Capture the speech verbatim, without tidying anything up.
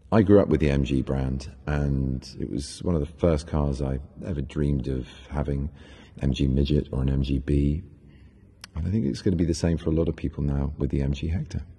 I grew up with the M G brand, and it was one of the first cars I ever dreamed of having, M G Midget or an M G B. And I think it's going to be the same for a lot of people now with the M G Hector.